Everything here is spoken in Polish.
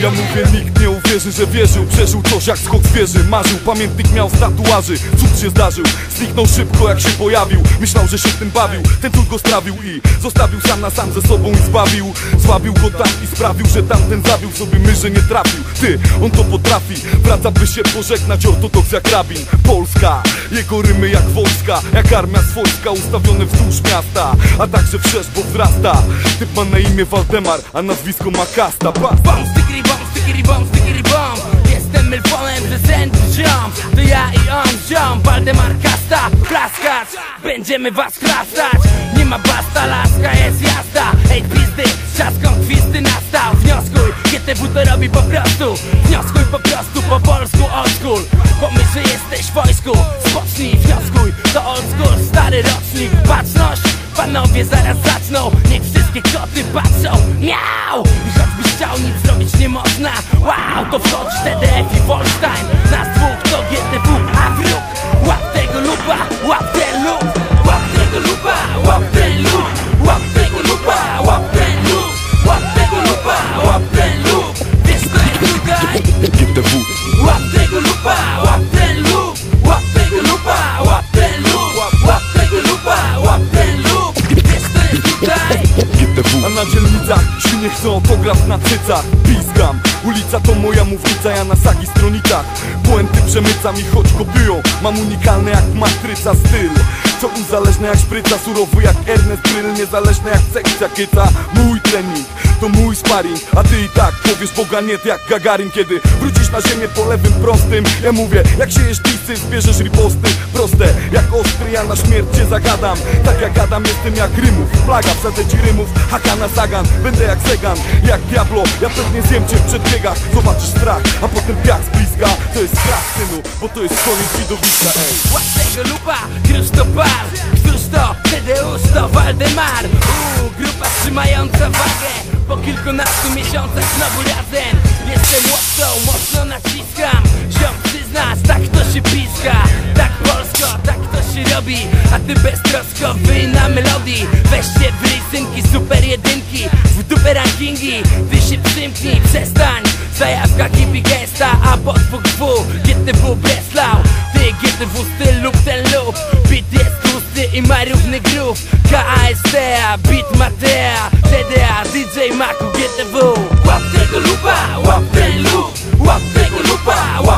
Ja mówię, nikt nie uwierzy, że wierzył. Przeżył coś jak skok zwierzy. Marzył, pamiętnik miał z tatuaży. Cud się zdarzył, zniknął szybko jak się pojawił. Myślał, że się tym bawił, ten cud go strawił i zostawił sam na sam ze sobą i zbawił. Zwabił go tam i sprawił, że tamten zabił sobie myszy nie trafił. Ty, on to potrafi, wraca by się pożegnać. Ortodoks jak rabin, Polska. Jego rymy jak wojska, jak armia swojska, ustawione wzdłuż miasta, a także wszerz, bo wzrasta. Typ ma na imię Waldemar, a nazwisko ma Kasta. Bom, stykiri bom, stykiri bom, stykiri bom. Jestem Milfonem, że sędzi ziom. To ja i on ziom, Waldemar Kasta. Plaskacz, będziemy was chrastać. Nie ma basta, laska jest jazda. Ej pizdy, czas kontwisty nastał. Wnioskuj, GTW to robi po prostu. Wnioskuj po prostu, po polsku old school. Pomyśl, że jesteś w wojsku. Spocznij, wnioskuj, to old school. Stary rocznik, baczność. Panowie zaraz zaczną, niech wszystkie koty patrzą. Miau! I choćbyś chciał, nic zrobić nie można. Wow, to wchodzi TDF i Wolstein. Nas dwóch to GTW, a wróg. Łap tego lupa, łap ten lub. Łap tego lupa, łap ten lub. Łap tego lupa, łap ten lub. Łap tego lupa, łap ten lub. Wiesz co jest tutaj? GTW. Łap tego lupa, łap ten lub. Łap tego lupa, łap ten lub. Łap tego lupa, łap ten lub. Wiesz co jest tutaj? GTW. A na dzielnicach świnie chcą autograf na cycach. Piskam, ulica to moja mównica, ja na sagi stronicach błędy przemycam i choć kopiują. Mam unikalny jak matryca styl, co uzależnia jak szpryca, surowy jak Ernest Bryl, niezależny jak sekcja kyca. Mój trening to mój sparring, a ty i tak powiesz Boga nie jak Gagarin. Kiedy wrócisz na ziemię po lewym prostym, ja mówię, jak siejesz disy, zbierzesz riposty. Proste jak ostry, ja na śmierć cię zagadam. Tak jak gadam, jestem jak Rymów. Plaga, wsadzę ci rymów, haka na zagan. Będę jak Segan, jak Diablo. Ja pewnie zjem cię w przedbiegach. Zobaczysz strach, a potem piach z bliska. To jest strach, synu, bo to jest koniec widowiska, ej. Łap tego lupa, któż to pal? Któż to? Tadeusz to Waldemar. Grupa trzymająca wagę. Po kilkunastu miesiącach znowu razem. Jestem mocno naciskam. Ziom przyznasz, tak to się piska. Tak polsko, tak to się robi. A ty beztrosko wyj na melodii. Weźcie w rysynki, super jedynki. W dupę rankingi, ty się przymknij, przestań. Zajawka hippie gęsta, a po dwóch GTW Breslau. Ty GTW styl lub ten lub. Beat jest tłusty i ma równy groove. KASTA, beat Matea, TDA, DJ Maku, GTW. Łap tego lupa, łap ten lub. Łap tego lupa, łap